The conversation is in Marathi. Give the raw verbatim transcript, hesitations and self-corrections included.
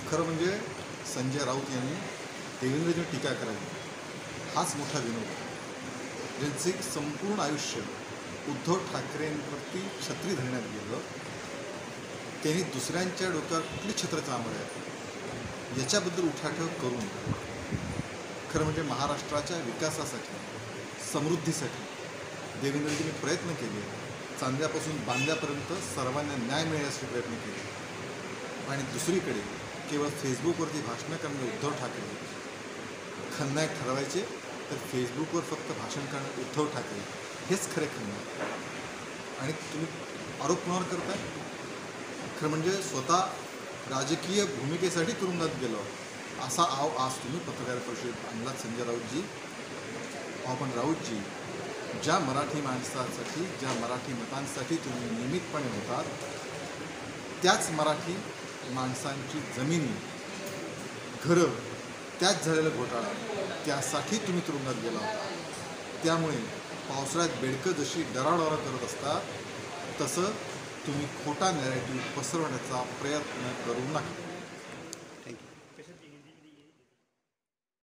खरं म्हणजे संजय राऊत यांनी देवेंद्रजी टीका करावी हाच मोठा विनोद. ज्यांचे संपूर्ण आयुष्य उद्धव ठाकरेंवरती छत्री धरण्यात गेलं, त्यांनी दुसऱ्यांच्या डोक्यावर कुठली छत्र चालवली आहे याच्याबद्दल उठाठेव करून खरं म्हणजे महाराष्ट्राच्या विकासासाठी, समृद्धीसाठी देवेंद्रजींनी प्रयत्न केले. चांद्यापासून बांद्यापर्यंत सर्वांना न्याय मिळण्यासाठी प्रयत्न केले. आणि दुसरीकडे केवळ फेसबुकवरती भाषणं करणारे उद्धव ठाकरे खलनायक ठरवायचे, तर फेसबुकवर फक्त भाषण करणारे उद्धव ठाकरे हेच खरे खलनायक. आणि तुम्ही आरोप कोणावर करताय? खरं म्हणजे स्वतः राजकीय भूमिकेसाठी तुरुंगात गेलो असा आव आज तुम्ही पत्रकार परिषदेत आणलात संजय राऊतजी. अहो पण राऊतजी, ज्या मराठी माणसासाठी, ज्या मराठी मतांसाठी तुम्ही नियमितपणे होतात, त्याच मराठी माणसांची जमिनी, घरं, त्याच झालेला घोटाळा, त्यासाठी तुम्ही तुरुंगात गेला होता. त्यामुळे पावसाळ्यात बेडकं जशी डराडोरा करत असतात, तसं तुम्ही खोटा नॅरेटिव्ह पसरवण्याचा प्रयत्न करू नका.